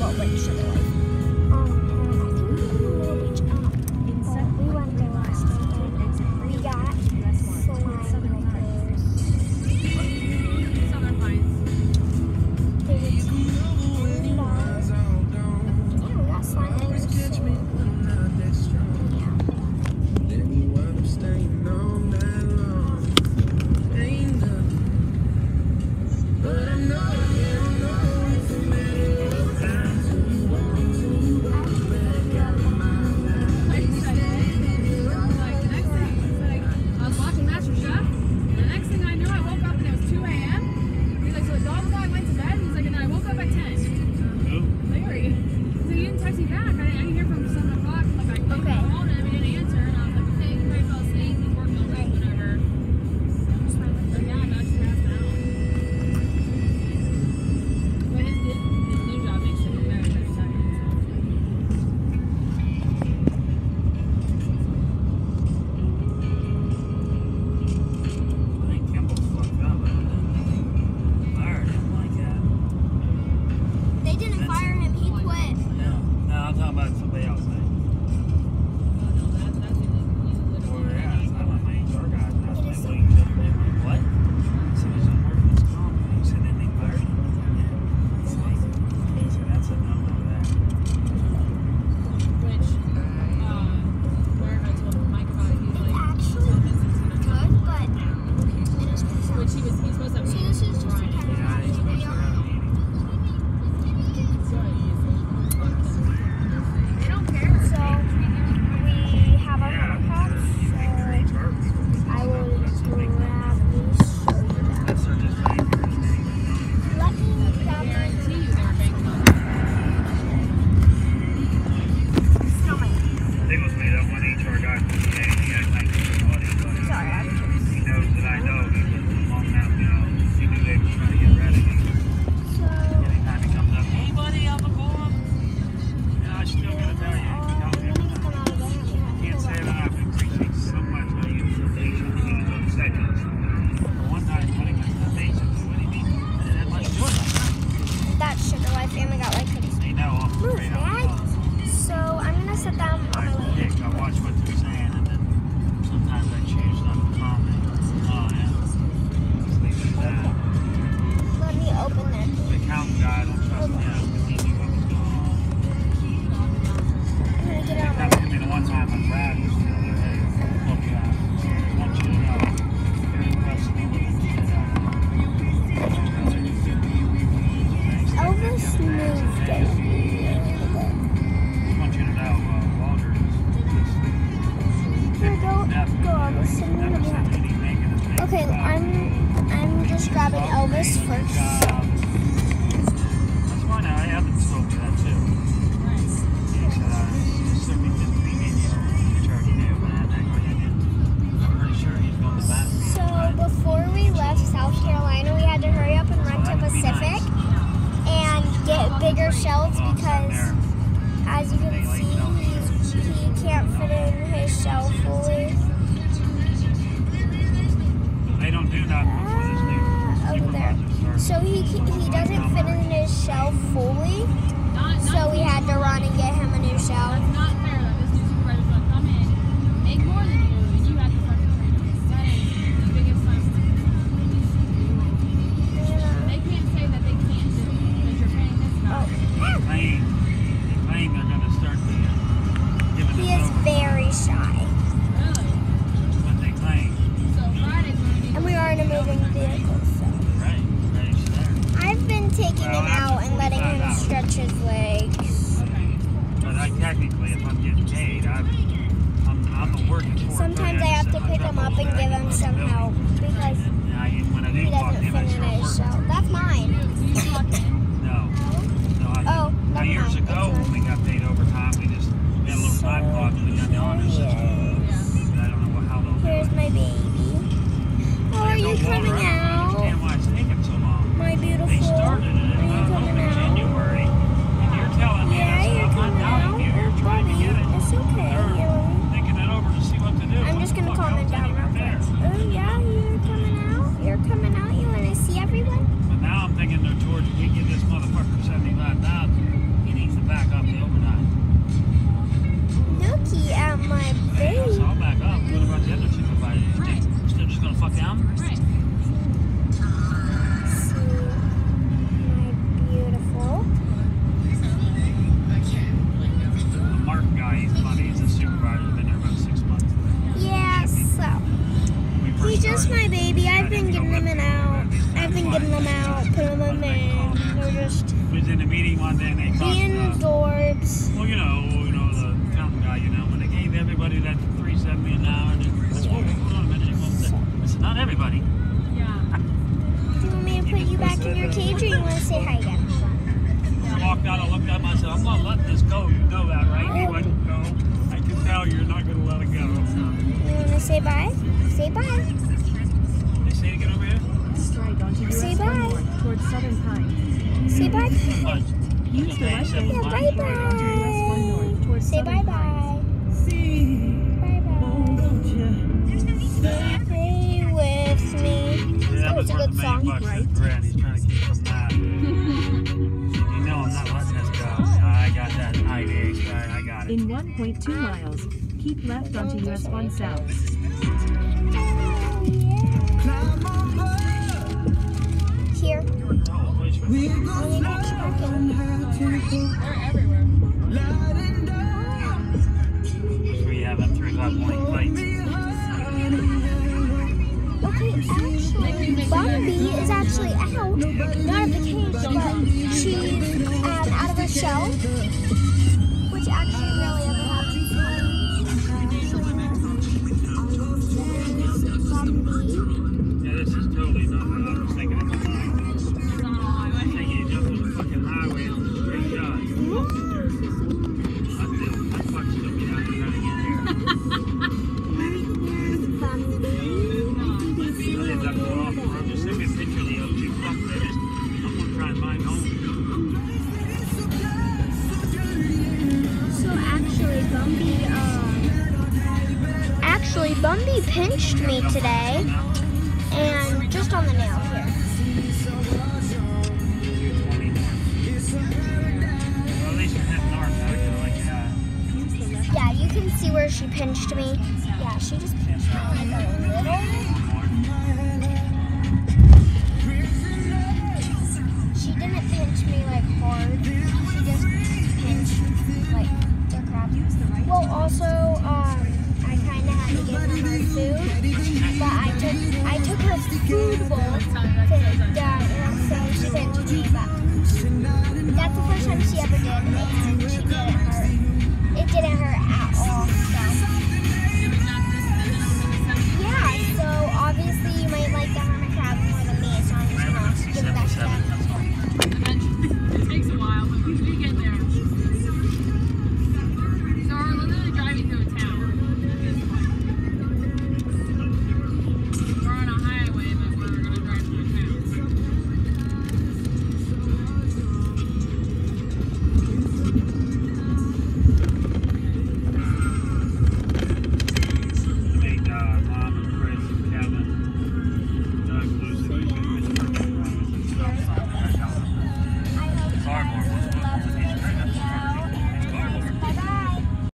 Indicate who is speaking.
Speaker 1: called like Sugar Life. I think we went a little beach up. We went there last night and we got slime breakers.
Speaker 2: Southern Pines.
Speaker 1: They were $10. Yeah, we got slime breakers. Okay, I'm just grabbing Elvis first.
Speaker 3: That's fine. I haven't spoken to that too. He said assuming that we need to charge new, but I'm pretty sure he's going to that.
Speaker 1: So before we left South Carolina, we had to hurry up and run to Pacific and get bigger shelves because, as you can see, he can't fit in his shell fully.
Speaker 3: They don't do that before this new
Speaker 1: over there. So he doesn't fit in his shell fully. So we had to run and get him a new shell.
Speaker 2: That's not fair though. This new supervisor's going to come in, make more than you, and you have to fucking train him. That is the biggest sign. They can't say that they can't do it because you're paying this guy.
Speaker 3: They claim they're going to start giving
Speaker 1: He is very shy.
Speaker 2: Really?
Speaker 3: That's what they claim.
Speaker 2: So Friday's going to be...
Speaker 1: And we are in a moving vehicle, so.
Speaker 3: Right.
Speaker 1: I've been taking him out and letting him stretch his legs.
Speaker 3: But technically, if I'm getting paid, I'm working for it.
Speaker 1: Sometimes I have to pick him up and give him some help because he doesn't fit in his shell. That's mine.
Speaker 3: No.
Speaker 1: Oh,
Speaker 3: Now, years ago, when we got paid overtime, we had a little time clock and we got the honor system.
Speaker 1: them, and they're just
Speaker 3: We was in a meeting one day and they
Speaker 1: being
Speaker 3: talked
Speaker 1: adorbs.
Speaker 3: well, you know, the accountant guy, when they gave everybody that $3.70 an hour, that's what hold on a minute. I said, not everybody.
Speaker 2: Yeah.
Speaker 1: Do you want me to put you back in your cage, or you want to say hi again?
Speaker 3: I walked out, I looked at him, I said, I'm not letting this go. You know that, right? He went, no. I can tell you're not going to let it go.
Speaker 1: You want to say bye? Say bye.
Speaker 3: They say to get over here?
Speaker 4: Straight onto US
Speaker 1: Say
Speaker 4: 1
Speaker 1: bye.
Speaker 4: north towards Southern Pines.
Speaker 1: Say bye.
Speaker 3: But
Speaker 4: Use the right lane
Speaker 1: Yeah,
Speaker 4: onto
Speaker 1: bye
Speaker 4: US 1 north towards
Speaker 1: Say
Speaker 4: Southern
Speaker 1: bye
Speaker 4: Pines.
Speaker 1: bye. Bye bye. Stay with me.
Speaker 3: Yeah,
Speaker 1: That was a good song.
Speaker 3: $1 million grand. He's trying to keep from that. You know I'm not letting this go. I got that ID. I got it.
Speaker 4: In 1.2 miles, keep left onto US 1 south.
Speaker 1: Here.
Speaker 3: Oh, wait a minute.
Speaker 1: Only next parking.
Speaker 2: They're everywhere.
Speaker 3: That's where you have that 3 o'clock morning flight.
Speaker 1: Okay, actually, Bumby is actually out. Not of the cage, but she's out of her shell. Which actually really ever happens to Bumby.
Speaker 3: Yeah, this is totally not what I was thinking at the time. I think you jump on the fucking highway and straight shot. That fuck's gonna be out there trying to get here. I didn't have to go off the road. Just send me a picture of the other two fucks. I'm gonna try and find home.
Speaker 1: So actually, Bumby pinched me today, and just on the nail here.
Speaker 3: 220 north. Well, at least you're heading north. I could have like that.
Speaker 1: Yeah, you can see where she pinched me. Yeah, she just pinched me like a little. She didn't pinch me like hard. She just pinched like the crap. Well, also, I kind of had to give her food, but I took her food bowl to down, so she pinched me. But that's the first time she ever did, and she didn't hurt. It didn't hurt